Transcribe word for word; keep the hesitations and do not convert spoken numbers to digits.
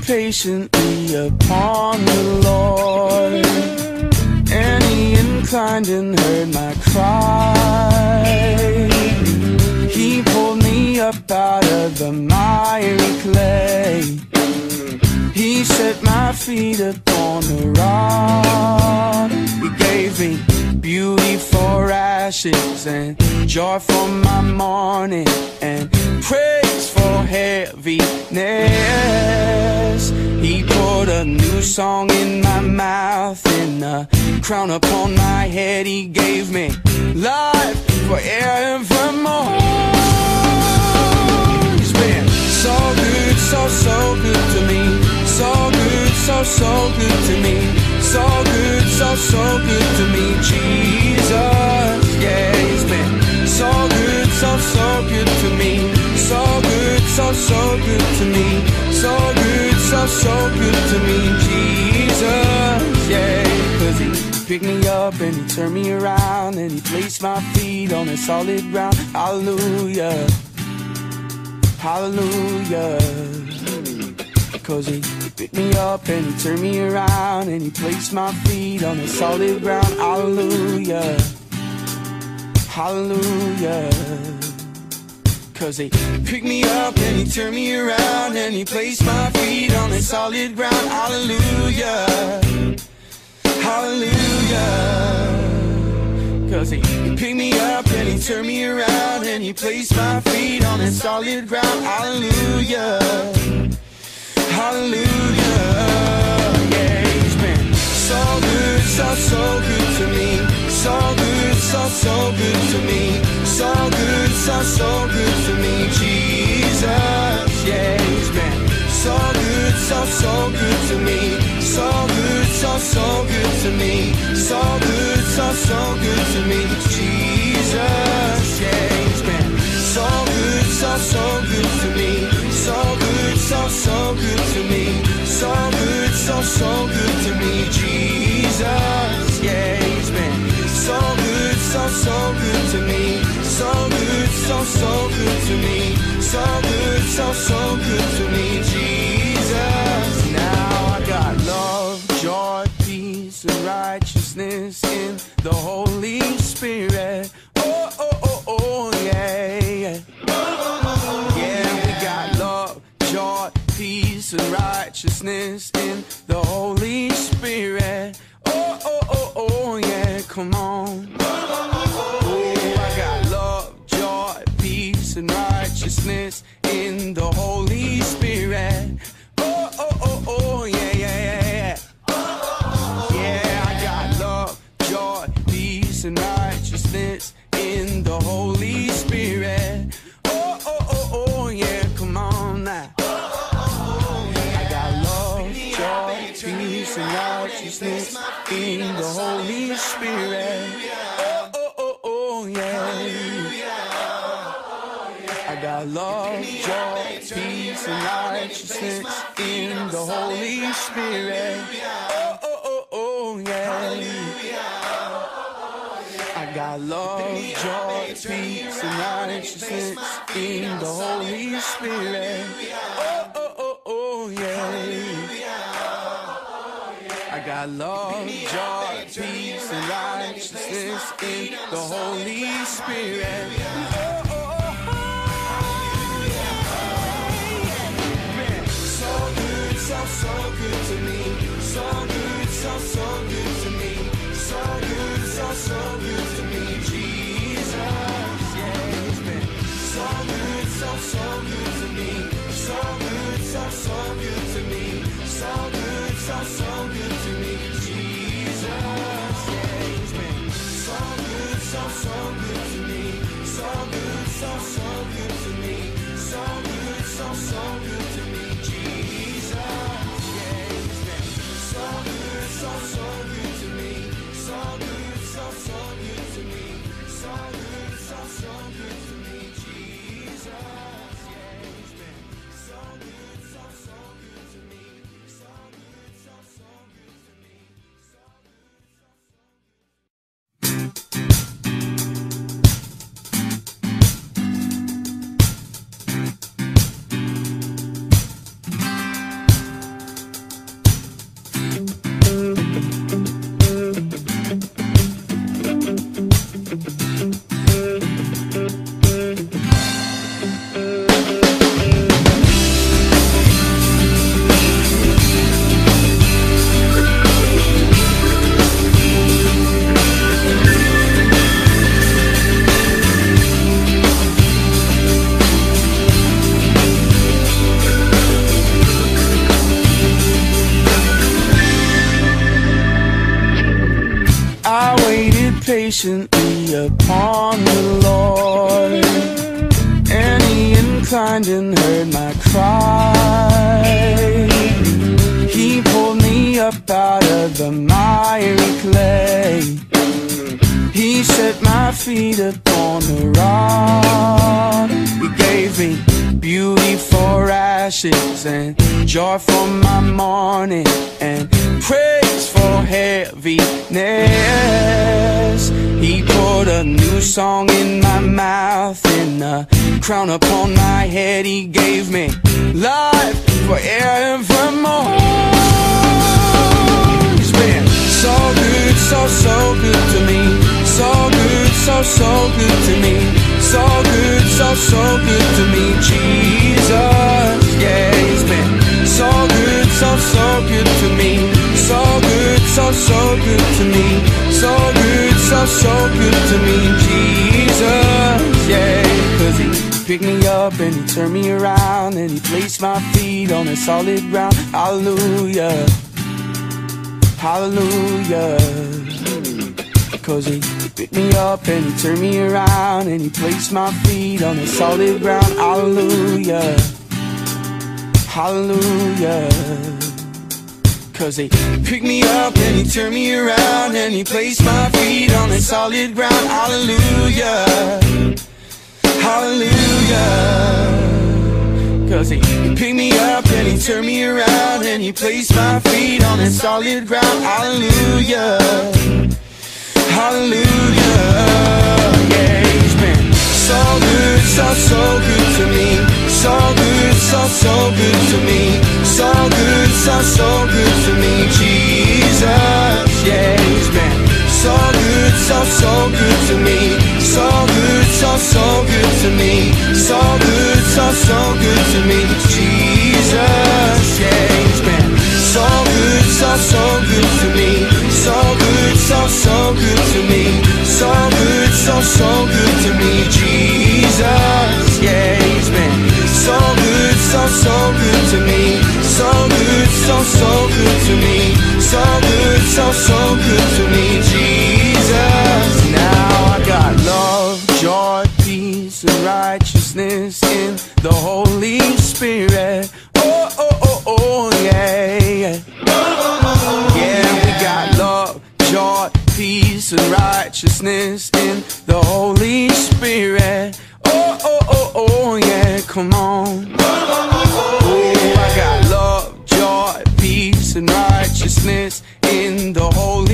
patiently upon the Lord, and he inclined and heard my cry. He pulled me up out of the miry clay. He set my feet upon the rock. He gave me beauty for ashes and joy for my mourning and praise for heaviness. He put a new song in my mouth and a crown upon my head. He gave me life forevermore. He's been so good, so, so good to me. So good, so, so good to me. So good, so, so good to me. Jesus, yeah, he's been so good, so, so good to me. So good, so, so good to me. So good, so, so good to me. Jesus, yeah, 'cause he picked me up and he turned me around and he placed my feet on a solid ground. Hallelujah, hallelujah. 'Cause he picked me up and he turned me around and he placed my feet on a solid ground. Hallelujah, hallelujah. 'Cause he picked me up and he turned me around and he placed my feet on a solid ground. Hallelujah, hallelujah. 'Cause he picked me up and he turned me around and he placed my feet on a solid ground. Hallelujah, hallelujah, yeah, he's been so good, so, so good to me. So good, so, so good to me. So good, so, so good to me. Jesus, yeah, he's been so good, so, so good to me. So good, so, so good to me. So good, so, so good to me. Jesus, yeah, he's been so good, so, so good to me. So good, so, so good to me. So good, so, so good to me. Jesus, yeah, he's been so good, so, so good to me. So good, so, so good to me. So good, so, so good to me. Jesus, now I got love, joy, peace, and righteousness in the Holy Spirit. Oh, oh, oh, oh, yeah, yeah. Yeah, we got love, joy, peace, and righteousness in the Holy Spirit. Oh, oh, oh, oh, yeah, come on. Oh, I got love, joy, peace, and righteousness in the Holy Spirit. Oh, oh, oh, oh, yeah, yeah, yeah, yeah. Yeah, I got love, joy, peace, and righteousness in the Holy Spirit. Oh, oh, oh, oh, yeah, come on now. I got love, joy, peace, and righteousness in the Holy Spirit. Oh, oh, oh, oh, yeah. I got love, joy, peace, and righteousness in the Holy Spirit. Oh, oh, oh, oh, yeah. I got love, joy, peace, and righteousness in the Holy Spirit. Oh, oh, oh, oh, yeah. I got love, joy, peace, and righteousness in the Holy Spirit. Oh, oh, oh, yeah. So good, so, so good to me. So good, so, so good to me. So good, so, so good to me. Jesus, yeah, he's been so good, so, so good to me. So good, so, so good to me. So good, so, so good to me. Jesus, yeah, he's been so good, so, so good to me. So good, so, so good to me. So good, so, so good to me. Jesus, yeah, he's been so good, so, so good to me. So good, so, so good to me. So good, so, so good to me. Jesus, yeah, he's been so good, so, so good. patiently upon the Lord, and he inclined and heard my cry. He pulled me up out of the miry clay. He set my feet upon the rock. He gave me beauty for ashes, and joy for my mourning, and praise for heaviness. He put a new song in my mouth, and a crown upon my head. He gave me life forevermore. He's been so good, so, so good to me. So good, so, so good to me. So good, so, so good to me. Jesus, yeah, he's been so good, so, so good to me. So good, so, so good to me. So good, so, so good to me. Jesus, yeah, cause he picked me up and he turned me around, and he placed my feet on a solid ground. Hallelujah, hallelujah. Cause he picked me up and he turned me around, and he placed my feet on a solid ground. Hallelujah, hallelujah. Cause he picked me up and he turned me around, and he placed my feet on a solid ground. Hallelujah, hallelujah. Cause he picked me up and he turned me around, and he placed my feet on a solid ground. Hallelujah, hallelujah, yeah, he's been so good, so, so good to me. So good, so, so good to me. So good, so, so good to me. Jesus, yeah, he's been so good, so, so good to me. So good, so, so good to me. So good, so, so good to me. Jesus, yeah, he's been so good, so, so good to me. So good, so, so good to me. So good, so, so good to me. Jesus, yeah, he's been so good, so, so good to me. So good, so, so good to me. So good, so, so good to me. Jesus, now I got love, joy, peace, and righteousness in the Holy Spirit. Oh, oh, oh, oh, yeah, yeah. Yeah, we got love, joy, peace, and righteousness in the Holy Spirit. Oh, oh, oh, oh, yeah, come on. Oh, I got love, joy, peace, and righteousness in the Holy